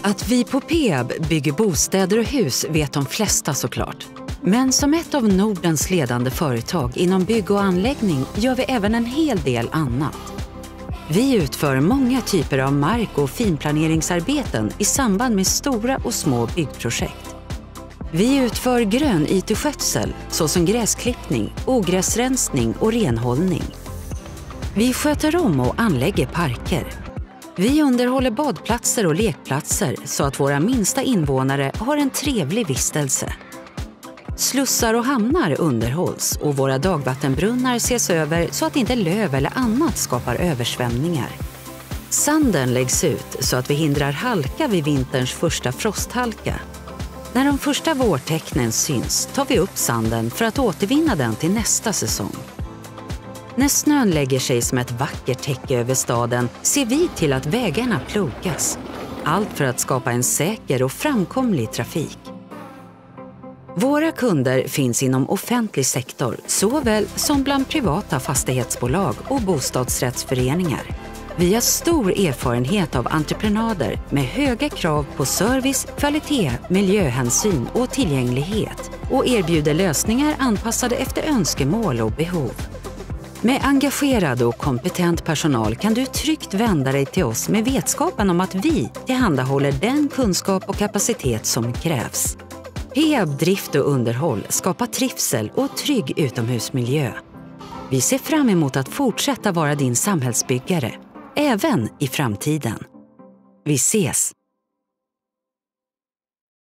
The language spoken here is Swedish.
Att vi på Peab bygger bostäder och hus vet de flesta såklart. Men som ett av Nordens ledande företag inom bygg och anläggning gör vi även en hel del annat. Vi utför många typer av mark- och finplaneringsarbeten i samband med stora och små byggprojekt. Vi utför grön IT-skötsel såsom gräsklippning, ogräsrensning och renhållning. Vi sköter om och anlägger parker. Vi underhåller badplatser och lekplatser så att våra minsta invånare har en trevlig vistelse. Slussar och hamnar underhålls och våra dagvattenbrunnar ses över så att inte löv eller annat skapar översvämningar. Sanden läggs ut så att vi hindrar halka vid vinterns första frosthalka. När de första vårtecknen syns tar vi upp sanden för att återvinna den till nästa säsong. När snön lägger sig som ett vackert täcke över staden ser vi till att vägarna plogas. Allt för att skapa en säker och framkomlig trafik. Våra kunder finns inom offentlig sektor såväl som bland privata fastighetsbolag och bostadsrättsföreningar. Vi har stor erfarenhet av entreprenader med höga krav på service, kvalitet, miljöhänsyn och tillgänglighet och erbjuder lösningar anpassade efter önskemål och behov. Med engagerad och kompetent personal kan du tryggt vända dig till oss med vetskapen om att vi tillhandahåller den kunskap och kapacitet som krävs. Peab drift och underhåll skapar trivsel och trygg utomhusmiljö. Vi ser fram emot att fortsätta vara din samhällsbyggare, även i framtiden. Vi ses!